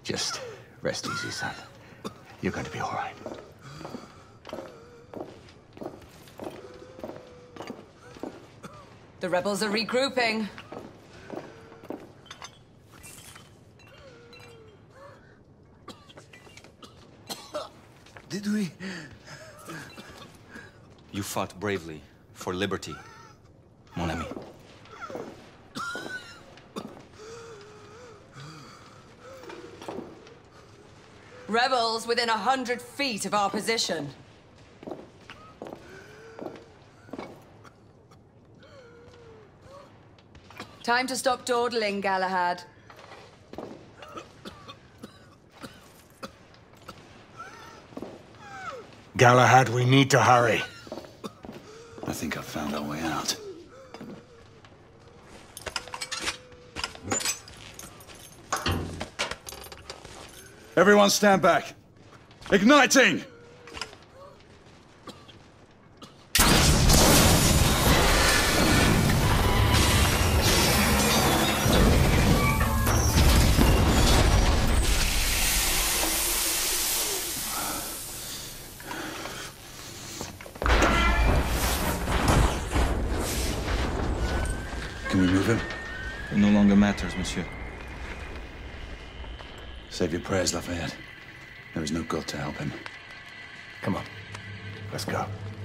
Just rest easy, son. You're going to be all right. The rebels are regrouping. Did we? You fought bravely for liberty, mon ami. Rebels within 100 feet of our position. Time to stop dawdling, Galahad. Galahad, we need to hurry. I think I've found our way out. Everyone stand back. Igniting! Can we move him? It no longer matters, monsieur. Save your prayers, Lafayette. There is no God to help him. Come on. Let's go.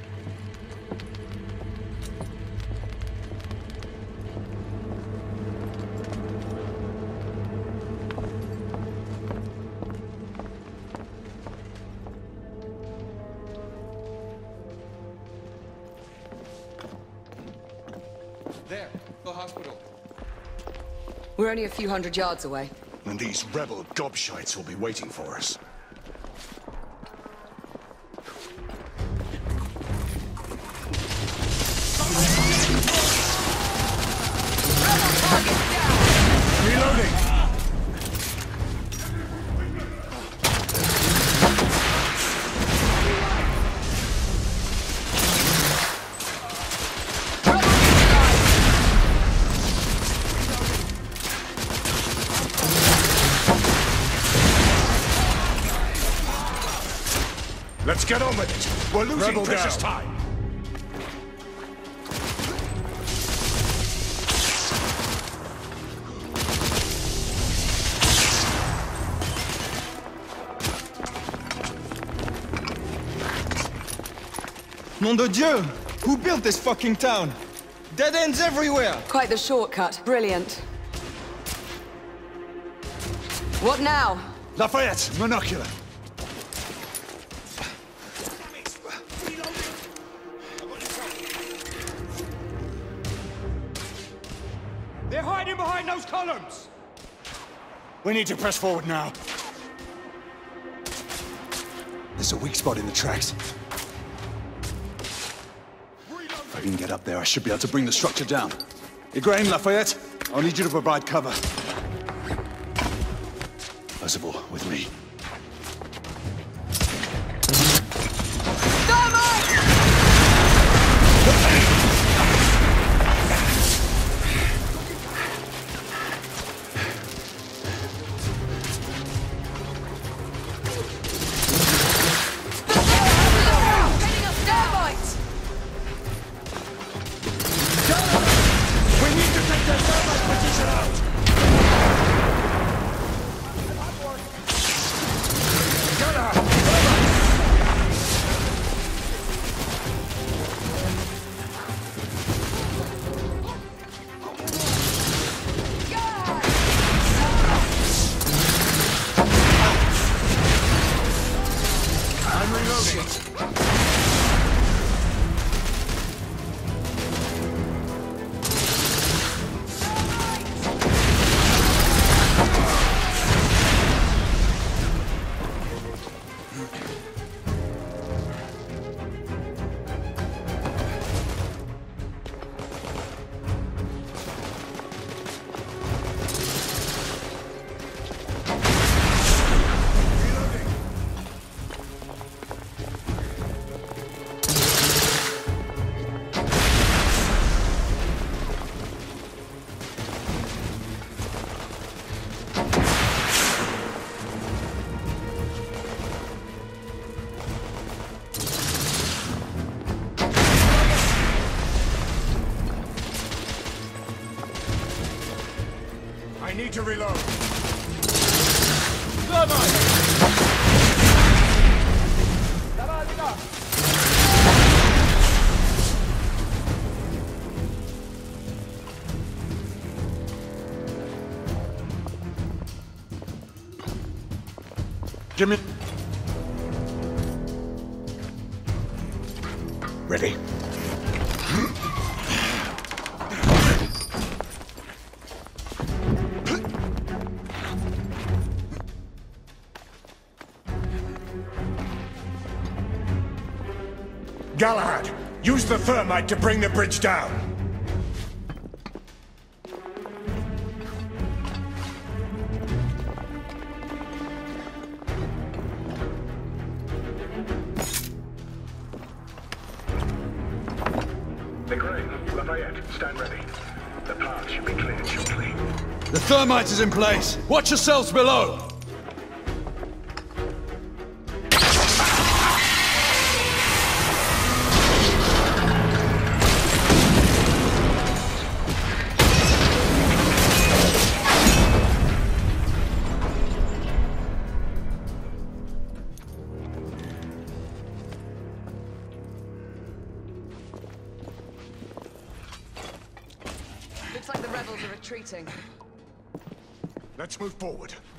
There, the hospital. We're only a few hundred yards away. And these rebel gobshites will be waiting for us. Reloading! Let's get on with it. We're losing precious time. Nom de Dieu! Who built this fucking town? Dead ends everywhere! Quite the shortcut. Brilliant. What now? Lafayette, monocular. They're hiding behind those columns! We need to press forward now. There's a weak spot in the tracks. If I can get up there, I should be able to bring the structure down. Igraine, Lafayette, I'll need you to provide cover. First of all, with me. reload. Jimmy. Ready? Galahad, use the thermite to bring the bridge down. Igraine, Lafayette, stand ready. The path should be cleared shortly. The thermite is in place. Watch yourselves below. Looks like the rebels are retreating. Let's move forward.